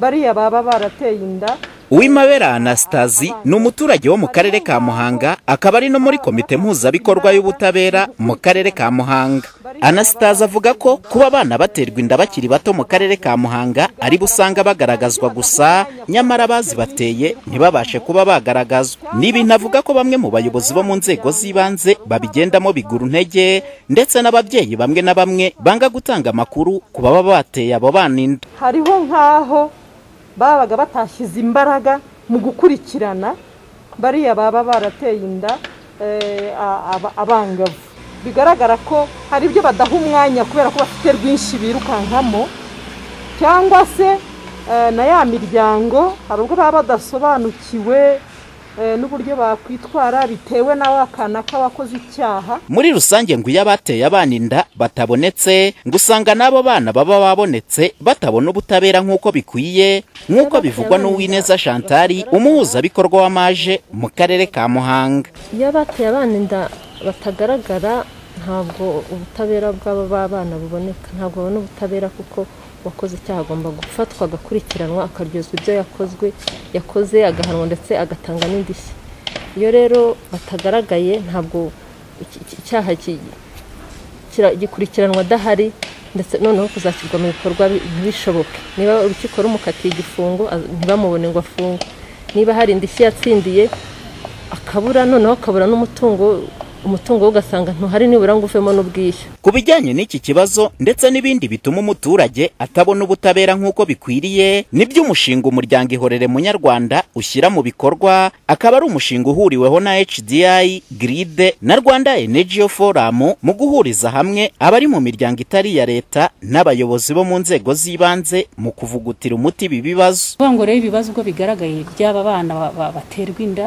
bariya baba barateye inda. Uwimabera Anastazi ni umuturage wo mu karere ka Muhanga, akaba ari no muri komite mpuzabikorwa y'ubutabera mu karere ka Muhanga. Anastazi avuga ko kuba abana baterwa inda bakiri bato mu karere ka Muhanga ari busanga bagaragazwa gusa, nyamara bazibateye ntibabashe kuba bagaragazwa. N'ibintu avuga ko bamwe mu bayobozi bo mu nzego z'ibanze babigendamo bigura intege, ndetse n'ababyeyi bamwe na bamwe banga gutanga amakuru ku baba bateye abo bana inda. Hariho nkaho babaga batashyize imbaraga mu gukurikirana bariya baba barateye inda abangavu. Bigaragara ko hari ibyo badaha umwanya kubera ko bafite rwinshi birukankamo, cyangwa se na ya miryango hari ubwo baba badasobanukiwe n'uburyo bakwitwara bitewe nawe akana k'abakoze icyaha. Muri rusange ngo iyo abateye abana inda batabonetse, ngo usanga n'abo bana baba babonetse batabona ubutabera nk'uko bikwiye, nk'uko bivugwa n'Uwineza Chantal, umuhuzabikorwa w'amaje mu karere ka Muhanga. Iyo abateye abana inda batagaragara, ntabwo ubutabera bw'aba bana buboneka, ntabwo babona ubutabera kuko wakoze icyaha agomba gufatwa agakurikiranwa akaryozwa ibyo yakoze agahanwa ndetse agatanga n'indishyi. Iyo rero batagaragaye ntabwo icyaha gikurikiranwa adahari, ndetse noneho kuzashyirwa mu bikorwa ntibishoboke. Niba urukiko rumukatiye igifungo ntibamubone ngo afungwe, niba hari indishyi yatsindiye akabura, noneho akabura n'umutungo ugasanga ntuhari nibura ngo uvemo n'ubwishyu. Ku bijyanye n'iki kibazo ndetse n'ibindi bituma umuturage atabona ubutabera nk'uko bikwiriye, nibyo umushinga umuryango Ihorere Munyarwanda ushyira mu bikorwa, akaba ari umushinga uhuriweho na HDI, Grid na Rwanda Energy Forum mu guhuriza hamwe abari mu miryango itari ya leta n'abayobozi bo mu nzego z'ibanze mu kuvugutira umuti ibi bibazo. Ngo rero ibibazo ubwo bigaragaye by'aba bana baterwa inda,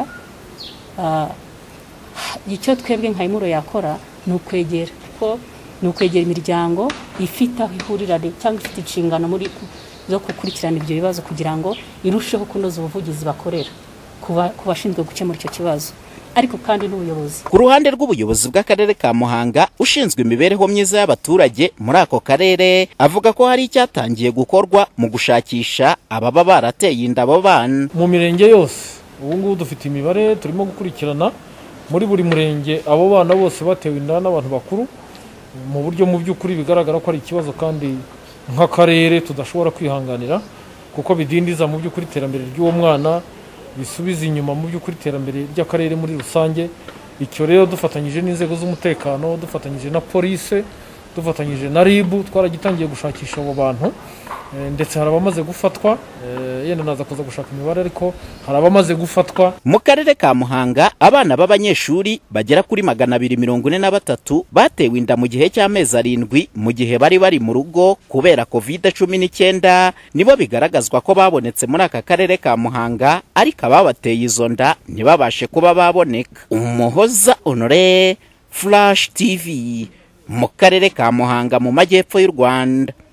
icyo twebwe nka iMuro yakora ni ukwegera imiryango ifite aho ihurira cyangwa ifite inshingano zo gukurikirana ibyo bibazo kugira ngo irusheho kunoza ubuvugizi bakorera ku bashinzwe gukemura icyo kibazo, ariko kandi n'ubuyobozi. Ku ruhande rw'ubuyobozi bw'akarere ka Muhanga ushinzwe imibereho myiza y'abaturage muri ako karere, avuga ko hari icyatangiye gukorwa mu gushakisha ababa barateye inda abo bana. Mu mirenge yose ubu ngubu dufite imibare turimo gukurikirana muri buri murenge abo bana bose batewe inda n'abantu bakuru, mu buryo mu by'ukuri bigaragara ko ari ikibazo kandi nk'akarere tudashobora kwihanganira, kuko bidindiza mu by'ukuri iterambere ry'uwo mwana, bisubiza inyuma mu by'ukuri iterambere ry'akarere muri rusange. Icyo rero dufatanyije n'inzego z'umutekano, dufatanyije na polisi, dufatanyije na RIB, twaragitangiye gushakisha abo bantu, ndetse hari abamaze gufatwa, yenda naza kuza gushaka imibare, ariko hari abamaze gufatwa. Mu karere ka Muhanga abana b'abanyeshuri bagera kuri 243 batewe inda mu gihe cy'amezi 7 mu gihe bari mu rugo kubera COVID-19, nibo bigaragazwa ko babonetse muri aka karere ka Muhanga, ariko ababateye izo nda ntibabashe kuba baboneka. Umuhoza Honore, Flash TV, mu karere ka Muhanga mu majyepfo y'u Rwanda.